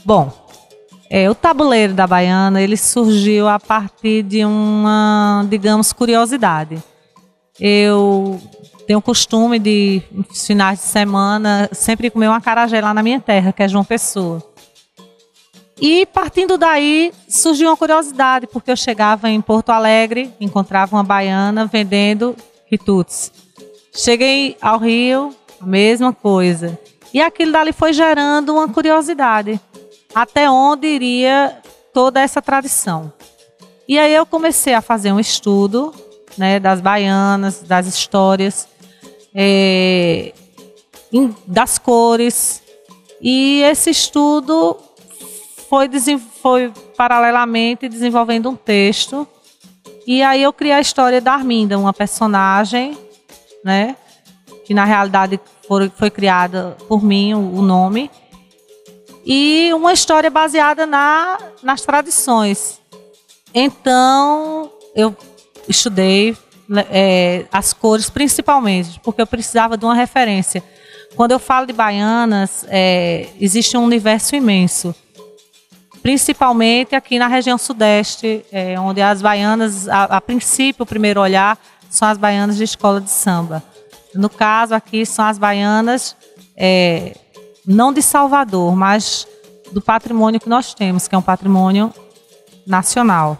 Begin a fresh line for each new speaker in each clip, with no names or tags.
Bom, o tabuleiro da baiana, ele surgiu a partir de uma, digamos, curiosidade. Eu tenho o costume de, nos finais de semana, sempre comer um acarajé lá na minha terra, que é João Pessoa. E partindo daí, surgiu uma curiosidade, porque eu chegava em Porto Alegre, encontrava uma baiana vendendo quitutes. Cheguei ao Rio, a mesma coisa. E aquilo dali foi gerando uma curiosidade, até onde iria toda essa tradição. E aí eu comecei a fazer um estudo, né, das baianas, das histórias, das cores. E esse estudo foi paralelamente desenvolvendo um texto. E aí eu criei a história da Arminda, uma personagem, né, que na realidade foi criada por mim, o nome. E uma história baseada nas tradições. Então, eu estudei as cores principalmente, porque eu precisava de uma referência. Quando eu falo de baianas, existe um universo imenso. Principalmente aqui na região sudeste, onde as baianas, a princípio, o primeiro olhar, são as baianas de escola de samba. No caso, aqui são as baianas, não de Salvador, mas do patrimônio que nós temos, que é um patrimônio nacional.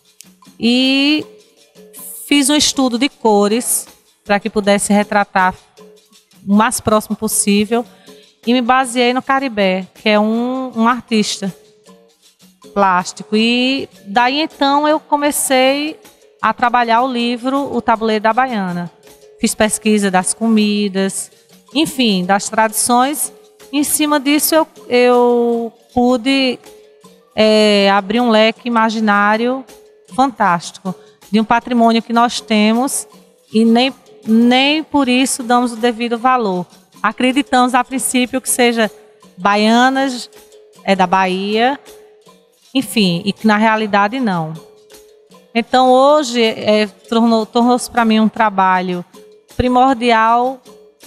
E fiz um estudo de cores para que pudesse retratar o mais próximo possível e me baseei no Caribé, que é um artista plástico. E daí então eu comecei a trabalhar o livro O Tabuleiro da Baiana. Fiz pesquisa das comidas, enfim, das tradições. Em cima disso eu pude abrir um leque imaginário fantástico de um patrimônio que nós temos e nem por isso damos o devido valor. Acreditamos a princípio que seja baianas, da Bahia, enfim, e que na realidade não. Então hoje tornou-se para mim um trabalho primordial,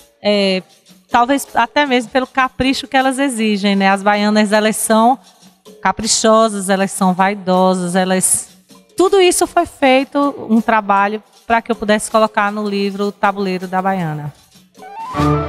talvez até mesmo pelo capricho que elas exigem, né? As baianas, elas são caprichosas, elas são vaidosas, tudo isso foi feito um trabalho para que eu pudesse colocar no livro O Tabuleiro da Baiana.